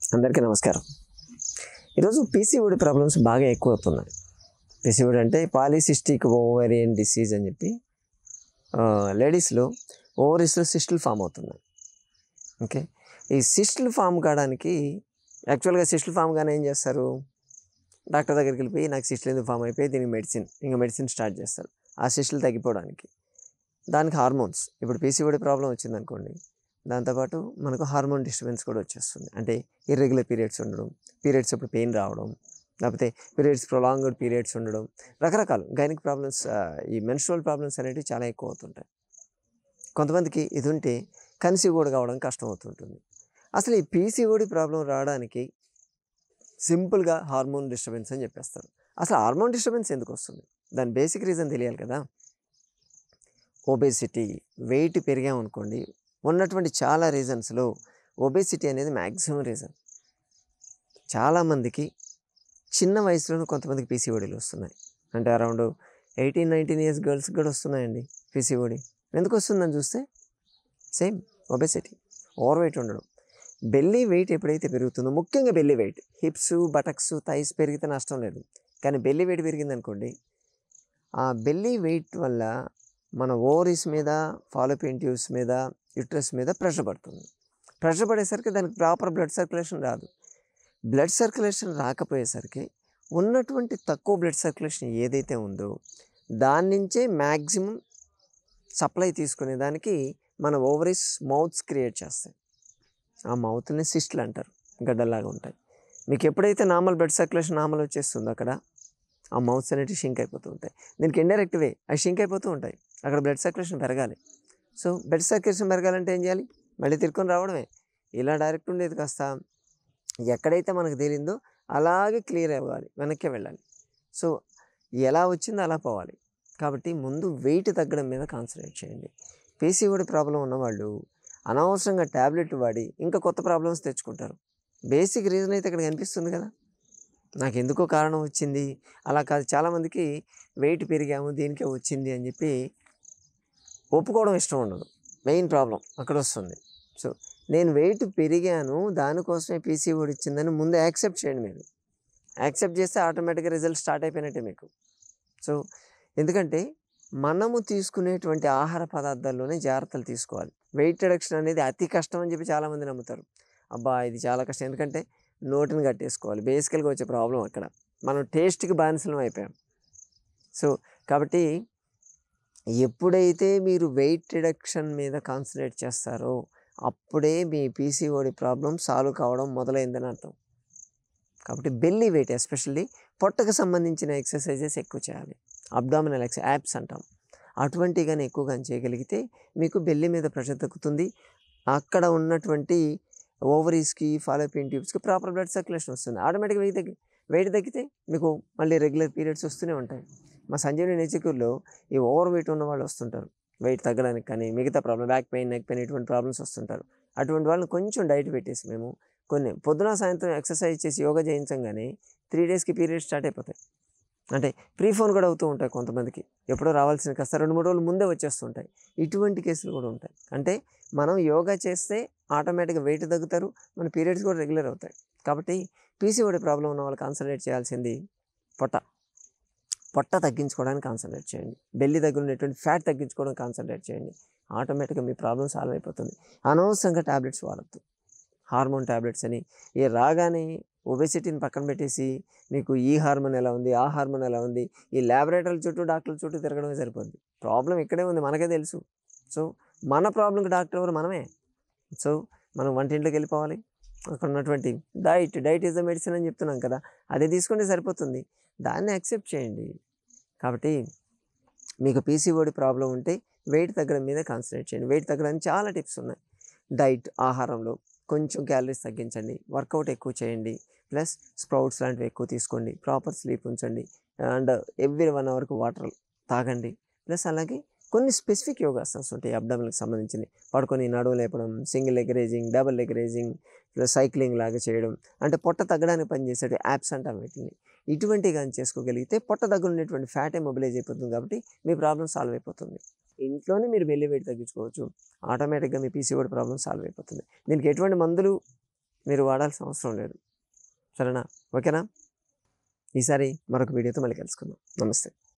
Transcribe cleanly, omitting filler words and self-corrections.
అందరికీ నమస్కారం. ఈరోజు పీసీఓడి ప్రాబ్లమ్స్ బాగా ఎక్కువ అవుతున్నాయి. పీసీఓడి అంటే పాలిసిస్టిక్ ఓవేరియన్ డిసీజ్ అని చెప్పి లేడీస్లో ఓవరీస్లో సిస్టులు ఫామ్ అవుతున్నాయి. ఓకే, ఈ సిస్టులు ఫామ్ కావడానికి యాక్చువల్గా సిస్టులు ఫామ్ కానీ ఏం చేస్తారు, డాక్టర్ దగ్గరికి వెళ్ళిపోయి నాకు సిస్టులు ఎందుకు ఫామ్ అయిపోయి దీనికి మెడిసిన్ స్టార్ట్ చేస్తారు ఆ సిస్టులు తగ్గిపోవడానికి. దానికి హార్మోన్స్, ఇప్పుడు పీసీఓడి ప్రాబ్లం వచ్చిందనుకోండి, దాంతోపాటు మనకు హార్మోన్ డిస్టర్బెన్స్ కూడా వచ్చేస్తుంది. అంటే ఇర్రెగ్యులర్ పీరియడ్స్ ఉండడం, పీరియడ్స్ అప్పుడు పెయిన్ రావడం, లేకపోతే పీరియడ్స్ ప్రొలాంగ్డ్ పీరియడ్స్ ఉండడం, రకరకాల గైనిక్ ప్రాబ్లమ్స్, ఈ మెన్స్ట్రువల్ ప్రాబ్లమ్స్ అనేవి చాలా ఎక్కువ అవుతుంటాయి. కొంతమందికి ఇది ఉంటే కన్సీవ్ కూడా కావడం కష్టం అవుతుంటుంది. అసలు ఈ పీసీఓడి ప్రాబ్లం రావడానికి సింపుల్గా హార్మోన్ డిస్టర్బెన్స్ అని చెప్పేస్తారు. అసలు హార్మోన్ డిస్టర్బెన్స్ ఎందుకు వస్తుంది, దాని బేసిక్ రీజన్ తెలియాలి కదా. ఒబేసిటీ, వెయిట్ పెరిగామనుకోండి, ఉన్నటువంటి చాలా రీజన్స్లో ఒబేసిటీ అనేది మ్యాక్సిమం రీజన్. చాలామందికి చిన్న వయసులోనూ కొంతమందికి పీసీఓడీలు వస్తున్నాయి. అంటే అరౌండ్ 18-19 ఇయర్స్ గర్ల్స్కి కూడా వస్తున్నాయండి పీసీఓడీ. ఎందుకు వస్తుందని చూస్తే సేమ్ ఒబేసిటీ, ఓవర్ వెయిట్ ఉండడం. బెల్లీ వెయిట్ ఎప్పుడైతే పెరుగుతుందో, ముఖ్యంగా belly weight, hips, buttocks, thighs పెరిగితే నష్టం లేదు, కానీ బెల్లీ వెయిట్ పెరిగిందనుకోండి, ఆ బెల్లీ వెయిట్ వల్ల మన ఓవరీస్ మీద, ఫాలోపియన్ ట్యూబ్స్ మీద, యూట్రస్ మీద ప్రెషర్ పడుతుంది. ప్రెషర్ పడేసరికి దానికి ప్రాపర్ బ్లడ్ సర్క్యులేషన్ రాదు. బ్లడ్ సర్క్యులేషన్ రాకపోయేసరికి ఉన్నటువంటి తక్కువ బ్లడ్ సర్క్యులేషన్ ఏదైతే ఉందో దాని నుంచే మ్యాక్సిమం సప్లై తీసుకునే దానికి మన ఓవరీస్ మౌత్స్ క్రియేట్ చేస్తాయి. ఆ మౌత్ని సిస్టులు అంటారు, గడ్డలాగా ఉంటాయి. మీకు ఎప్పుడైతే నార్మల్ బ్లడ్ సర్క్యులేషన్ నార్మల్ వచ్చేస్తుందో అక్కడ ఆ మౌత్స్ అనేవి షింక్ అయిపోతూ ఉంటాయి. దీనికి ఇండైరెక్ట్ వే, అవి షింక్ అయిపోతూ ఉంటాయి. అక్కడ బ్లడ్ సర్క్యులేషన్ పెరగాలి. సో బ్లడ్ సర్క్యులేషన్ పెరగాలంటే ఏం చేయాలి, మళ్ళీ తిరుక్కొని రావడమే. ఇలా డైరెక్ట్ ఉండేది కాస్త ఎక్కడైతే మనకు తేలిందో అలాగే క్లియర్ అవ్వాలి, వెనక్కి వెళ్ళాలి. సో ఎలా వచ్చిందో అలా పోవాలి. కాబట్టి ముందు వెయిట్ తగ్గడం మీద కాన్సన్ట్రేట్ చేయండి. పీసీఓడి ప్రాబ్లం ఉన్నవాళ్ళు అనవసరంగా ట్యాబ్లెట్లు వాడి ఇంకా కొత్త ప్రాబ్లమ్స్ తెచ్చుకుంటారు. బేసిక్ రీజన్ అయితే ఇక్కడ కనిపిస్తుంది కదా, నాకు ఎందుకో కారణం వచ్చింది. అలా కాదు, చాలామందికి వెయిట్ పెరిగాము దీనికే వచ్చింది అని చెప్పి ఒప్పుకోవడం ఇష్టం ఉండదు. మెయిన్ ప్రాబ్లం అక్కడ వస్తుంది. సో నేను వెయిట్ పెరిగాను దానికోసమే పీసీఓడి వచ్చిందని ముందు యాక్సెప్ట్ చేయండి. మీరు యాక్సెప్ట్ చేస్తే ఆటోమేటిక్గా రిజల్ట్ స్టార్ట్ అయిపోయినట్టే మీకు. సో ఎందుకంటే మనము తీసుకునేటువంటి ఆహార పదార్థాల్లోనే జాగ్రత్తలు తీసుకోవాలి. వెయిట్ రిడక్షన్ అనేది అతి కష్టం అని చెప్పి చాలామంది నమ్ముతారు. అబ్బా ఇది చాలా కష్టం, ఎందుకంటే నోటిని కట్టేసుకోవాలి. బేసికల్గా వచ్చే ప్రాబ్లం అక్కడ మనం టేస్ట్కి బానిసలం అయిపోయాం. సో కాబట్టి ఎప్పుడైతే మీరు వెయిట్ రిడక్షన్ మీద కాన్సన్ట్రేట్ చేస్తారో అప్పుడే మీ పీసీఓడి ప్రాబ్లం సాల్వ్ కావడం మొదలైందని అర్థం. కాబట్టి బెల్లీ వెయిట్, ఎస్పెషల్లీ పొట్టకు సంబంధించిన ఎక్సర్సైజెస్ ఎక్కువ చేయాలి. అబ్డామినల్ యాప్స్ అంటాం, అటువంటివి కానీ ఎక్కువగా చేయగలిగితే మీకు బెల్లీ మీద ప్రెషర్ తగ్గుతుంది. అక్కడ ఉన్నటువంటి ఓవరీస్కి, ఫాలోపియన్ ట్యూబ్స్కి ప్రాపర్ బ్లడ్ సర్క్యులేషన్ వస్తుంది. ఆటోమేటిక్గా వెయిట్ తగ్గితే మీకు మళ్ళీ రెగ్యులర్ పీరియడ్స్ వస్తూనే ఉంటాయి. మా సంజీవని నేచర్లో ఈ ఓవర్ వెయిట్ ఉన్న వాళ్ళు వస్తుంటారు వెయిట్ తగ్గడానికి, కానీ మిగతా problem back pain, neck pain, ఇటువంటి ప్రాబ్లమ్స్ వస్తుంటారు. అటువంటి వాళ్ళని కొంచెం డైట్ పెట్టేసి మేము కొన్ని పొద్దున సాయంత్రం ఎక్సర్సైజ్ చేసి యోగా చేయించగానే 3 డేస్కి పీరియడ్స్ స్టార్ట్ అయిపోతాయి. అంటే ప్రీఫోన్ కూడా అవుతూ ఉంటాయి కొంతమందికి, ఎప్పుడో రావాల్సిన కాస్త 2-3 రోజులు ముందే వచ్చేస్తుంటాయి. ఇటువంటి కేసులు కూడా ఉంటాయి. అంటే మనం యోగా చేస్తే ఆటోమేటిక్గా వెయిట్ తగ్గుతారు, మన పీరియడ్స్ కూడా రెగ్యులర్ అవుతాయి. కాబట్టి పీసీఓడి ప్రాబ్లం ఉన్న వాళ్ళు కాన్సన్ట్రేట్ చేయాల్సింది పొట్ట తగ్గించుకోవడానికి కాన్సన్ట్రేట్ చేయండి. బెల్లి దగ్గర ఉండేటువంటి ఫ్యాట్ తగ్గించుకోవడానికి కాన్సన్ట్రేట్ చేయండి. ఆటోమేటిక్గా మీ ప్రాబ్లం సాల్వ్ అయిపోతుంది. అనవసరంగా ట్యాబ్లెట్స్ వాడద్దు, హార్మోన్ ట్యాబ్లెట్స్ అని. ఈ రాగానే ఒబేసిటీని పక్కన పెట్టేసి మీకు ఈ హార్మోన్ ఎలా ఉంది, ఆ హార్మోన్ ఎలా ఉంది, ఈ ల్యాబొరేటరీల చుట్టూ, డాక్టర్ల చుట్టూ తిరగడమే సరిపోద్ది. ప్రాబ్లం ఇక్కడే ఉంది, మనకే తెలుసు. సో మన ప్రాబ్లంకి డాక్టర్ ఎవరు, మనమే. సో మనం వంటింట్లోకి వెళ్ళిపోవాలి. అక్కడ ఉన్నటువంటి డైట్ ఈజ్ ద మెడిసిన్ అని చెప్తున్నాం కదా, అది తీసుకుంటే సరిపోతుంది. దాన్ని యాక్సెప్ట్ చేయండి. కాబట్టి మీకు పీసీఓడి ప్రాబ్లం ఉంటే వెయిట్ తగ్గడం మీద కాన్సన్ట్రేట్ చేయండి. వెయిట్ తగ్గడానికి చాలా టిప్స్ ఉన్నాయి. డైట్, ఆహారంలో కొంచెం క్యాలరీస్ తగ్గించండి, వర్కౌట్ ఎక్కువ చేయండి, ప్లస్ స్ప్రౌట్స్ లాంటివి ఎక్కువ తీసుకోండి, ప్రాపర్ స్లీప్ ఉంచండి, అండ్ ఎవ్రీ 1 అవర్కి వాటర్ తాగండి. ప్లస్ అలాగే కొన్ని స్పెసిఫిక్ యోగాసనాలు ఉంటాయి అబ్డామినల్కి సంబంధించినవి. పడుకొని నడుము లేపడం, single leg raising, double leg raising, plus cycling లాగా చేయడం, అంటే పొట్ట తగ్గడానికి పనిచేసే యాప్స్ అంటాం వీటిని. ఇటువంటివి కానీ చేసుకోగలిగితే పొట్ట దగ్గర ఉండేటువంటి ఫ్యాటే మొబిలైజ్ అయిపోతుంది. కాబట్టి మీ ప్రాబ్లం సాల్వ్ అయిపోతుంది. ఇంట్లోనే మీరు బెల్లీ వెయిట్ తగ్గించుకోవచ్చు. ఆటోమేటిక్గా మీ పీసీఓడి ప్రాబ్లం సాల్వ్ అయిపోతుంది. దీనికి ఎటువంటి మందులు మీరు వాడాల్సిన అవసరం లేదు. సరేనా? ఓకేనా? ఈసారి మరొక వీడియోతో మళ్ళీ కలుసుకుందాం. నమస్తే.